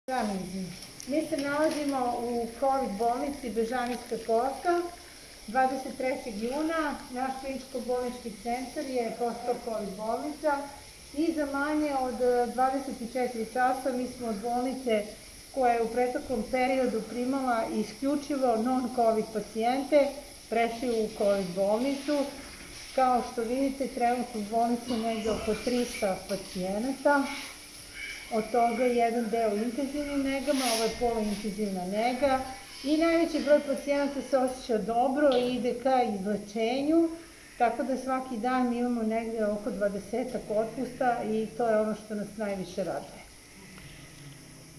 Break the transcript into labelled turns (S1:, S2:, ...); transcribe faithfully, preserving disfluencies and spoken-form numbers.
S1: Mi se nalazimo u kovid bolnici Bežanijska koska. dvadeset trećeg juna naš kliničko-bolnički centar je postao kovid bolnica i za manje od dvadeset četiri časa mi smo od bolnice koja je u proteklom periodu primala isključivo non-kovid pacijente prešli u kovid bolnicu. Kao što vidite, trenutno u bolnici je negde oko trista pacijenata. Od toga je jedan deo intenzivnim negama, ovo je poluintenzivna nega i najveći broj pacijenata se osjeća dobro i ide ka izlečenju, tako da svaki dan imamo negde oko dvadesetak otpusta i to je ono što nas najviše raduje.